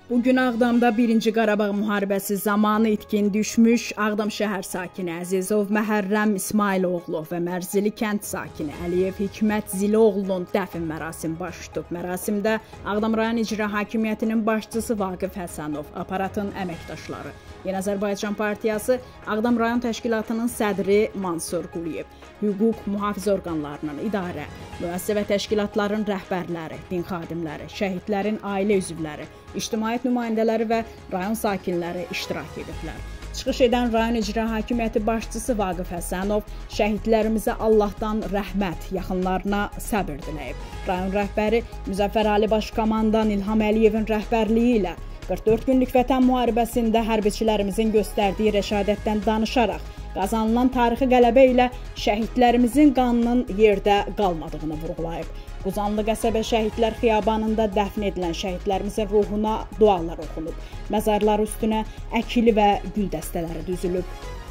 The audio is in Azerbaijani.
Bugün Ağdamda 1-ci Qarabağ müharibəsi zamanı itkin düşmüş Ağdam şəhər sakini Əzizov Məhərrəm İsmailoğlu və Mərzili kənd sakini Əliyev Hikmət Ziloğlunun dəfn mərasimi baş tutub. Mərasimdə Ağdam rayon icra hakimiyyətinin başçısı Vaqif Həsənov, aparatın əməkdaşları, Yeni Azərbaycan Partiyası Ağdam rayon təşkilatının sədri Mansur Quliyev, hüquq mühafizə orqanlarının idarə, müəssisə və təşkilatların rəhbərləri, din xadimləri, şəhidlərin ailə üzvləri, ictimaiyyət nümayəndələri və rayon sakinləri iştirak ediblər. Çıxış edən rayon icra hakimiyyəti başçısı Vaqif Həsənov şəhidlərimizə Allahdan rəhmət, yaxınlarına səbir diləyib. Rayon rəhbəri Müzəffər Ali Başkomandan İlham Əliyevin rəhbərliyi ilə 44 günlük vətən müharibəsində hərbiçilərimizin göstərdiyi rəşadətdən danışaraq, qazanılan tarixi qələbə ilə şəhidlərimizin qanının yerdə qalmadığını vurğulayıb. Quzanlı qəsəbə şəhidlər xiyabanında dəfn edilən şəhidlərimizin ruhuna dualar oxunub. Məzarlar üstünə əkili və gül dəstələri düzülüb.